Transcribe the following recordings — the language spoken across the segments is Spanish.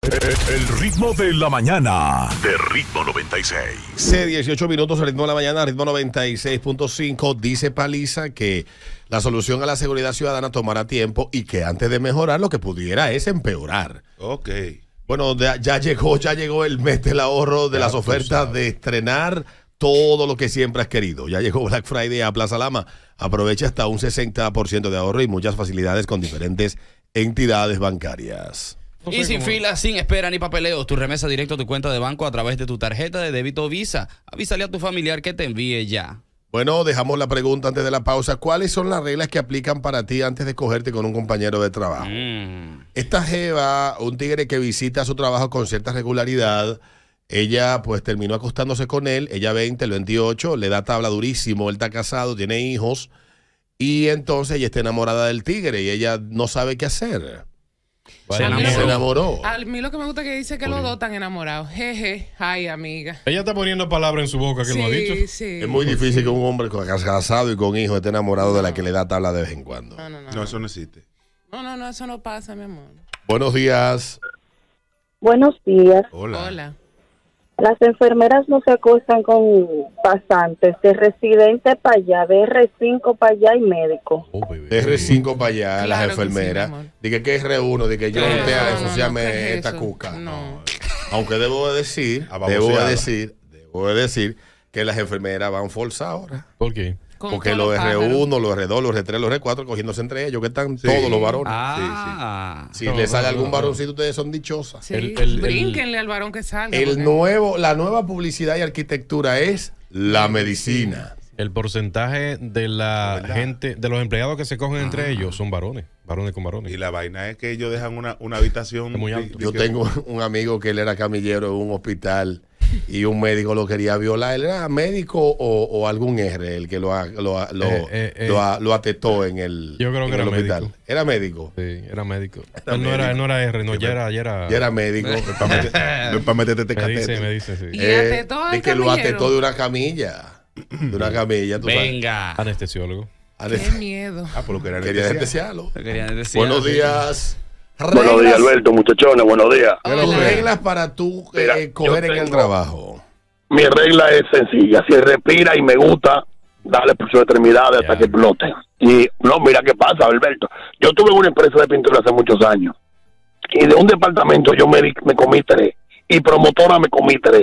El ritmo de la mañana de Ritmo 96. 18 minutos, el ritmo de la mañana, ritmo 96.5. Dice Paliza que la solución a la seguridad ciudadana tomará tiempo y que antes de mejorar lo que pudiera es empeorar. Ok. Bueno, ya llegó el mes del ahorro de las ofertas de estrenar todo lo que siempre has querido. Ya llegó Black Friday a Plaza Lama. Aprovecha hasta un 60% de ahorro y muchas facilidades con diferentes entidades bancarias. Y sin fila, sin espera ni papeleo, tu remesa directo a tu cuenta de banco a través de tu tarjeta de débito Visa. Avísale a tu familiar que te envíe ya. Bueno, dejamos la pregunta antes de la pausa. ¿Cuáles son las reglas que aplican para ti antes de cogerte con un compañero de trabajo? Esta jeva, un tigre que visita su trabajo con cierta regularidad, ella pues terminó acostándose con él, ella 20, el 28, le da tabla durísimo, él está casado, tiene hijos, y entonces ella está enamorada del tigre y ella no sabe qué hacer. Se enamoró. A mí lo que me gusta es que dice que los dos están enamorados. Jeje, ay, amiga. Ella está poniendo palabras en su boca que sí, no ha dicho. Sí. Es muy difícil que un hombre casado y con hijos esté enamorado de la que le da tabla de vez en cuando. No, eso no existe. No, eso no pasa, mi amor. Buenos días. Buenos días. Hola. Las enfermeras no se acuestan con pasantes de residente para allá, de R5 para allá y médico. De R5 para allá, Claro las que enfermeras. sí, mi amor. Dije que es R1, de que yo no te No, ensuciarme ¿qué es esta eso? cuca. No. Aunque debo de decir que las enfermeras van forzadas ahora. ¿Por qué? Con Porque todos los pájaros. R1, los R2, los R3, los R4 cogiéndose entre ellos, que están todos los varones. Si le sale algún varoncito, ustedes son dichosas. Sí, brínquenle al varón que salga. La nueva publicidad y arquitectura es la medicina. El porcentaje de la gente, de los empleados que se cogen entre ellos son varones con varones. Y la vaina es que ellos dejan una habitación muy alto. Yo tengo un amigo que él era camillero en un hospital y un médico lo quería violar. ¿Él era médico o algún R el que lo atetó en el Yo creo que era hospital? médico. ¿Era médico? Sí, era médico. Él no era R, no, ya era médico. No es para meterte este catete. Me dice, sí. ¿Y atetó al de que lo camillero? atetó de una camilla. De una camilla, tú Venga. Anestesiólogo. sabes. Qué miedo. por lo que era Quería anestesiar. anestesiarlo. Buenos días. Buenos días, Alberto, muchachones, buenos días. Tus reglas para tú Mira, coger yo en el tengo- trabajo. Mi regla es sencilla, si respira y me gusta, dale por sus extremidades hasta que explote. Y no, mira qué pasa, Alberto. Yo tuve una empresa de pintura hace muchos años y de un departamento yo me comí 3 y promotora me comí 3.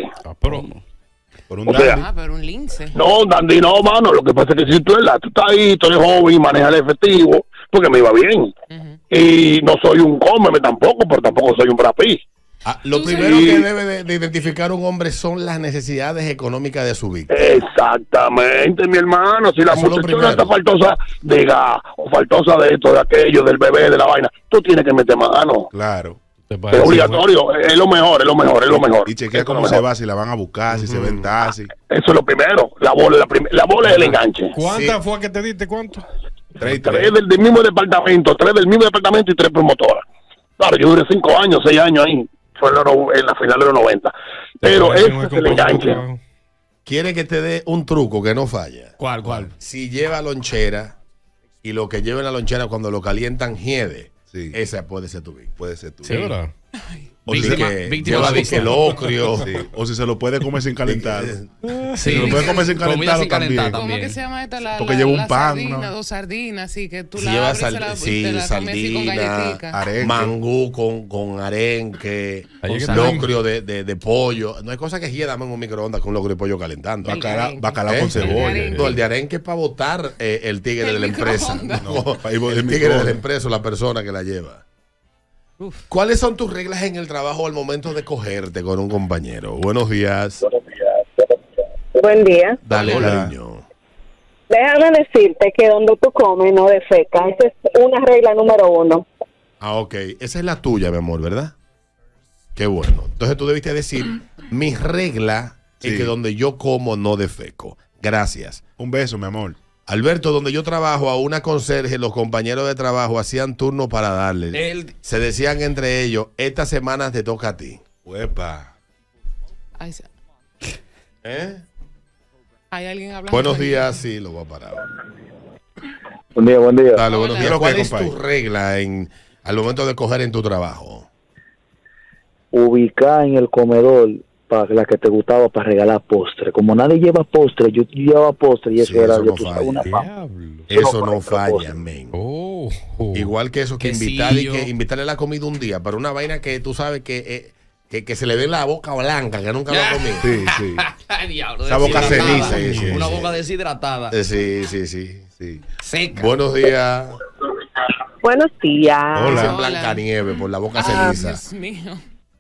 Por un O sea, dandy. Pero un lince. No, Dandy, no, mano. Lo que pasa es que si tú estás ahí, tú eres joven y manejas el efectivo, porque me iba bien. Y no soy un cómeme tampoco, pero tampoco soy un brapí. Lo primero que debe de identificar un hombre son las necesidades económicas de su víctima. Exactamente, mi hermano. Si la Eso es lo muchachona está primero. faltosa de gas o faltosa de esto, de aquello, del bebé, de la vaina, tú tienes que meter mano. Claro. Es obligatorio, es lo mejor, es lo mejor, es lo mejor. Y chequea Eso cómo es lo se mejor. va, si la van a buscar, si se ven taxi. Eso es lo primero. La bola es el enganche. ¿Cuántas fue que te diste? ¿Cuánto? 3 y 3 3. del mismo departamento, 3 del mismo departamento y 3 promotoras. Claro, yo duré 5 años, 6 años ahí. Fue en la final de los 90. Pero ese es el enganche. Quiere que te dé un truco que no falla. ¿Cuál? Si lleva lonchera y lo que lleva en la lonchera cuando lo calientan hiede, esa puede ser tu víctima. Puede ser tú. Sí, ¿verdad? O si Víctima lleva de disque locrio. Sí. O si se lo puede comer sin calentar. Sí. Si lo puede comer sin Comida calentarlo sin calentar también. ¿Cómo que se llama esta? Porque lleva un la pan, Sardina, ¿no? dos sardinas, así que tú Si la lleva abres y te la comes así con sardina, galletica. arenque. mangú con arenque, Ahí es que locrio de pollo. No hay cosa que hieran en un microondas con locrio de pollo calentando. Bacalao con cebolla. No, el de arenque es para botar el tigre El de la empresa. microondas. No, para ir el el tigre de la microondas. empresa o la persona que la lleva. ¿Cuáles son tus reglas en el trabajo al momento de cogerte con un compañero? Buenos días. Buen día. Dale, Hola. cariño. Déjame decirte que donde tú comes no defecas. Esa es una regla número 1. Ah, ok. Esa es la tuya, mi amor, ¿verdad? Qué bueno. Entonces tú debiste decir, mi regla es Sí. que donde yo como no defeco. Gracias. Un beso, mi amor. Alberto, donde yo trabajo, a una conserje, los compañeros de trabajo hacían turno para darle. Se decían entre ellos, esta semana te toca a ti. Uepa. Ay, ¿Eh? hay alguien hablando. Buenos días, sí, lo voy a parar. Buen día, buen día. Dale, buenos Hola. días. ¿Cuál ¿Qué, es tu compadre? regla al momento de coger en tu trabajo? ubicada en el comedor para la que te gustaba para regalar postre. Como nadie lleva postre, yo llevaba postre y eso Sí, era eso yo no tú sabes, falla. una papa. Diablo. Eso no falla, men. Oh. Igual que eso, que Quesillo. invitarle la comida un día, para una vaina que tú sabes que se le ve la boca blanca, que nunca lo ha comido. Sí, sí. Ay, diablo, Esa boca deshidratada. ceniza, sí, Una sí. boca deshidratada. Sí. Seca. Buenos días. Buenos días. Hola. Dicen Blancanieves por la boca ceniza. Dios mío.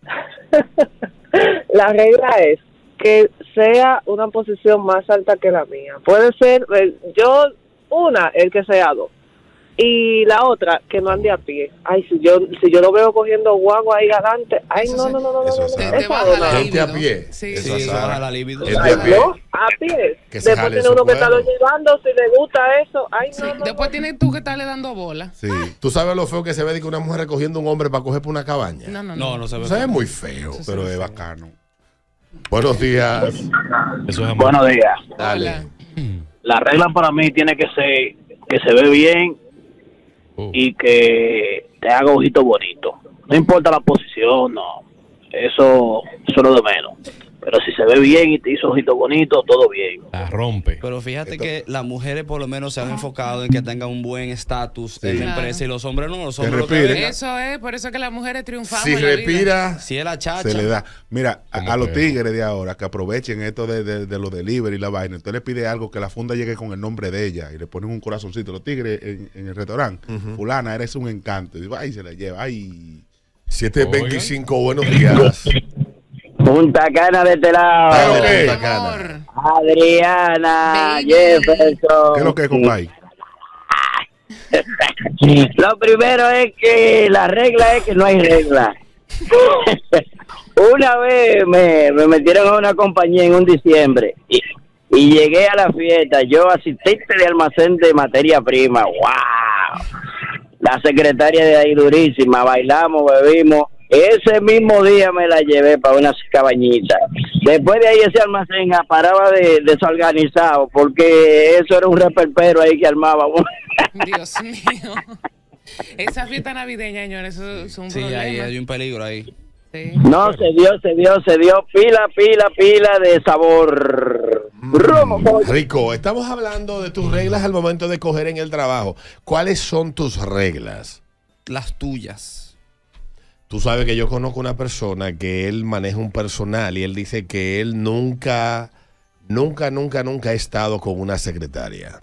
La regla es que sea una posición más alta que la mía. Puede ser, el que sea 2. Y la otra, que no ande a pie. Ay, si yo lo veo cogiendo guagua ahí adelante. Ay, Eso no. eso es Te Esa baja la no. Gente a libido. pie. Sí. Sí, eso baja la libido. Gente Ay, a pie. no, a pie. Que se Después jale tiene su uno que estarlo cuerpo. llevando, si le gusta eso. Ay, Sí, no. después tienes tú que estarle dando bola. Sí. Tú sabes lo feo que se ve de que una mujer recogiendo un hombre para coger por una cabaña. No se ve. Se ve muy feo. Pero es bacano. Buenos días. Eso es amor. Buenos días. Dale. Hola. La regla para mí tiene que ser que se ve bien Oh. y que te haga ojito bonito. No importa la posición, no. Eso es lo de menos. Pero si se ve bien y te hizo ojito bonito, todo bien. La rompe. Pero fíjate que las mujeres por lo menos se han enfocado en que tengan un buen estatus en la Claro. empresa y los hombres no. Los Que hombres lo que respiren. ven- Eso es, por eso es que las mujeres triunfamos Si en la vida. respira, Si es la chacha. Se le da. Mira, Como a los que- tigres de ahora que aprovechen esto de los delivery y la vaina. Entonces le pide algo que la funda llegue con el nombre de ella y le ponen un corazoncito. Los tigres en el restaurante. Fulana, eres un encanto. Y digo, ay, se la lleva. Ay. 725, buenos días. Punta Cana de este lado. Dale, ok. Punta Cana. Amor. Adriana, Baby. Jefferson. ¿Qué es lo que es, compadre? Lo primero es que la regla es que no hay regla. Una vez me metieron a una compañía en un diciembre y llegué a la fiesta, yo asistente de almacén de materia prima, wow. La secretaria de ahí durísima, bailamos, bebimos. Ese mismo día me la llevé para una cabañita. Después de ahí ese almacén paraba de desorganizado porque eso era un reperpero ahí que armábamos. Dios mío. Esa fiesta navideña, señores, eso es un Sí, problema. ahí hay un peligro ahí. Sí. No, se dio pila de sabor. Rico, estamos hablando de tus reglas al momento de coger en el trabajo. ¿Cuáles son tus reglas? Las tuyas. Tú sabes que yo conozco una persona que él maneja un personal y él dice que él nunca ha estado con una secretaria.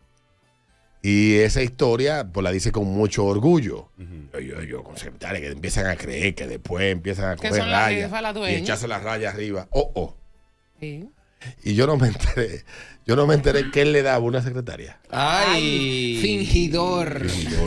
Y esa historia, pues la dice con mucho orgullo. Yo con secretaria que empiezan a creer que después empiezan a Que coger son las rayas jefas, la y dueña. echarse las rayas arriba. Sí. Y yo no me enteré que él le daba una secretaria. Ay. Fingidor.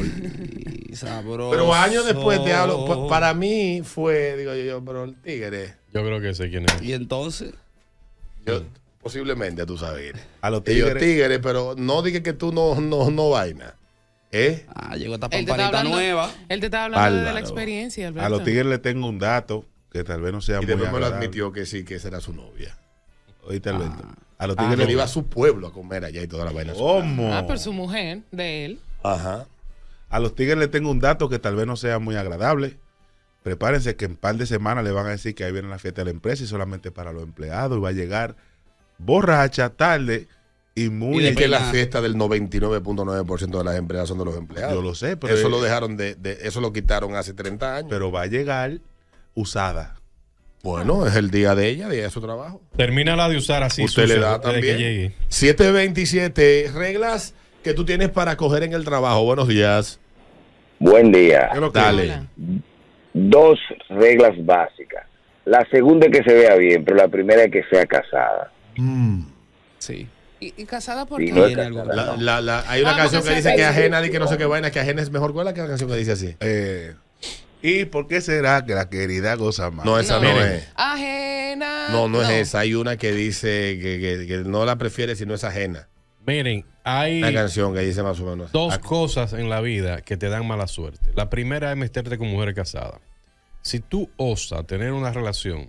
Sabroso. Pero años después te hablo, para mí fue, digo yo, pero el tigre, Yo creo que sé quién es. Y entonces, yo posiblemente tú sabes. A los Y yo tigres. tigre, pero no diga que tú no vaina. ¿Eh? llegó esta Él te está pamparita hablando, nueva. él te está hablando de la Bárbaro. experiencia, Alberto. A los tigres le tengo un dato que tal vez no sea Y muy después me lo agradable. admitió que sí, que esa era su novia. Oíste, Alberto. A los Que tigres él iba a su pueblo a comer allá y toda la vaina. ¿Cómo? Ah, pero su mujer, de él. Ajá. A los tigres le tengo un dato que tal vez no sea muy agradable. Prepárense que en par de semanas le van a decir que ahí viene la fiesta de la empresa y solamente para los empleados y va a llegar borracha, tarde y muy... Y es que la fiesta del 99.9% de las empresas son de los empleados. Yo lo sé, pero... Eso lo dejaron eso lo quitaron hace 30 años. Pero va a llegar usada. Bueno, es el día de ella, día de su trabajo. Termina la de usar así. Usted le sucio, da antes de que también. llegue. 727, reglas que tú tienes para coger en el trabajo. Buenos días. Buen día. ¿Qué es lo que- Dale. 2 reglas básicas. La segunda es que se vea bien, pero la primera es que sea casada. Sí. ¿Y casada por Sí, qué? no es Tiene algo. Hay una Ah, canción porque que se dice que hace- ajena y que no sé qué vaina, que ajena es mejor. ¿Cuál es la canción que dice así? ¿Y por qué será que la querida goza más? No, esa no, Miren. es. Ajena. No es esa. Hay una que dice que no la prefiere si no es ajena. Miren, hay Una canción que dice más o menos. dos cosas en la vida que te dan mala suerte. La primera es meterte con mujeres casadas. Si tú osas tener una relación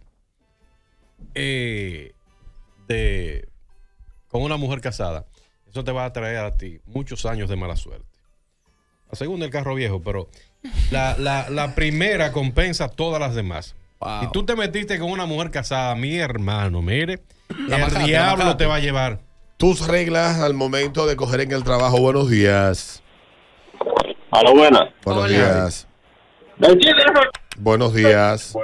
con una mujer casada, eso te va a traer a ti muchos años de mala suerte. La segunda, el carro viejo, pero la primera compensa todas las demás. Si tú te metiste con una mujer casada, mi hermano, mire, macate, diablo te va a llevar. Tus reglas al momento de coger en el trabajo. Buenos días. A lo buena. Buenos días. Buenos días.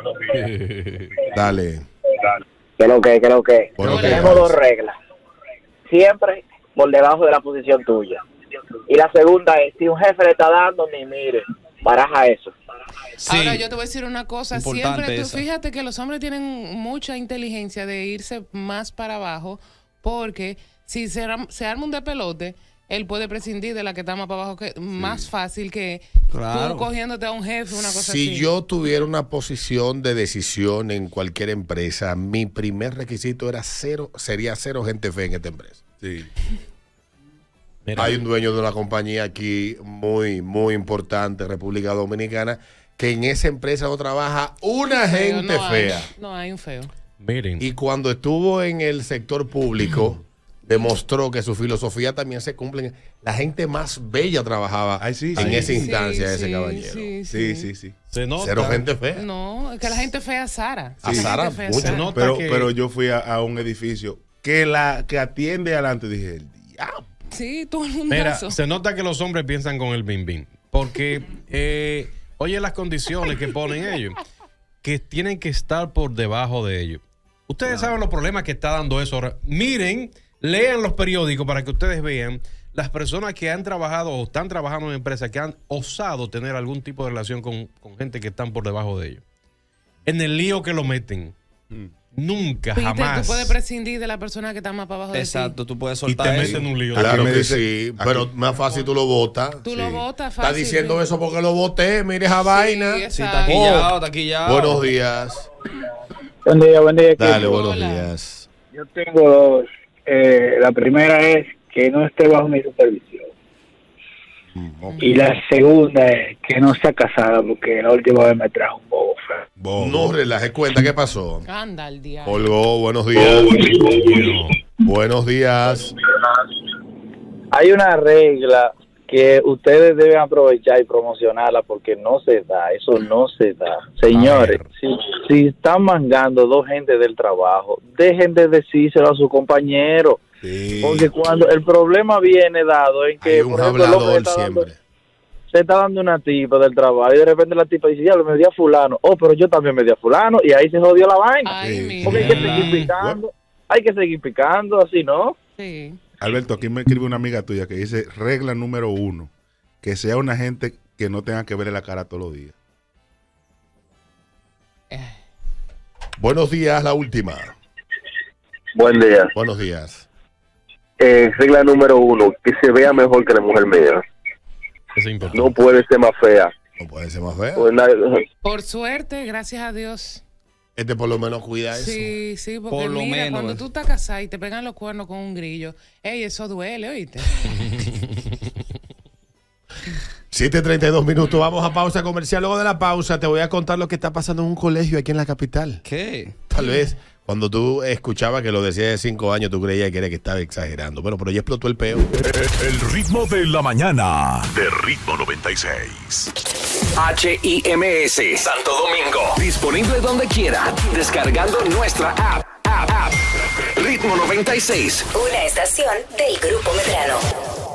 Dale. ¿Qué es lo que? Buenos Tenemos días. dos reglas. Siempre por debajo de la posición tuya. Y la segunda es, si un jefe le está dando, ni mire, baraja eso. Sí. Ahora yo te voy a decir una cosa, Importante siempre tú esa. fíjate que los hombres tienen mucha inteligencia de irse más para abajo, porque si se arma un despelote, él puede prescindir de la que está más para abajo, que más fácil que Claro. tú cogiéndote a un jefe, una cosa Si así. yo tuviera una posición de decisión en cualquier empresa, mi primer requisito sería cero gente fea en esta empresa. Sí. Mira, Hay un dueño de una compañía aquí muy, muy importante, República Dominicana, que en esa empresa no trabaja una Feo, gente no hay, fea. no hay un feo. miren, Y cuando estuvo en el sector público, demostró que su filosofía también se cumple. La gente más bella trabajaba Ay, sí, en sí. esa instancia, Sí, ese sí, caballero. Sí. se nota. Cero gente fea. No, es que la gente fea es Sara. A La Sara, gente fea es mucho. Sara. No. Pero yo fui a un edificio que atiende adelante. Dije, el diablo. Sí, todo el mundo. Mira, se nota que los hombres piensan con el bim bim. Porque, oye, las condiciones que ponen ellos, que tienen que estar por debajo de ellos. Ustedes saben los problemas que está dando eso ahora. Miren, lean los periódicos para que ustedes vean las personas que han trabajado o están trabajando en empresas que han osado tener algún tipo de relación con gente que están por debajo de ellos. En el lío que lo meten. Nunca, Peter, jamás. tú puedes prescindir de la persona que está más para abajo de ti. Exacto, tú puedes Y te soltar meten eso. en un lío. Claro Aquí me que dice- sí, aquí- pero más fácil tú lo votas. Tú lo votas Está fácil. diciendo sí. eso porque lo voté, mire esa vaina. Sí, Sí, exacto. taquillado, taquillado. Buenos días. Buen día. Dale, equipo. buenos Hola. días. Yo tengo dos. La primera es que no esté bajo mi supervisión. Y la segunda es que no sea casada, porque la última vez me trajo un bobo feo. No relaje, cuenta, ¿qué pasó? Anda al diablo. Colgó, buenos días. Buenos días. Hay una regla que ustedes deben aprovechar y promocionarla porque no se da, eso no se da. Señores, si están mangando dos gente del trabajo, dejen de decírselo a su compañero. Sí. Porque cuando el problema viene dado en que Hay un por ejemplo, el hombre hablador está dando- siempre. se está dando una tipa del trabajo y de repente la tipa dice, ya me di a fulano, pero yo también me di a fulano, y ahí se jodió la vaina. Ay, Sí. mira. Porque hay que seguir picando, así, ¿no? Sí. Alberto, aquí me escribe una amiga tuya que dice, regla número 1, que sea una gente que no tenga que verle la cara todos los días. Buenos días, la última. Buen día. Buenos días. Regla número 1, que se vea mejor que la mujer mía. Es importante. No puede ser más fea. No puede ser más feo. Pues Por suerte, gracias a Dios. Este por lo menos cuida eso. Sí, sí, porque Por lo mira, menos. cuando tú estás casada y te pegan los cuernos con un grillo, ey, eso duele, ¿oíste? 7:32 minutos. Vamos a pausa comercial. Luego de la pausa te voy a contar lo que está pasando en un colegio aquí en la capital. ¿Qué? Tal vez cuando tú escuchabas que lo decía de 5 años, tú creías que era que estaba exagerando. Bueno, pero ya explotó el peo. El ritmo de la mañana de Ritmo 96. HIMS Santo Domingo. Disponible donde quiera. Descargando nuestra app. Ritmo 96. Una estación del Grupo Medrano.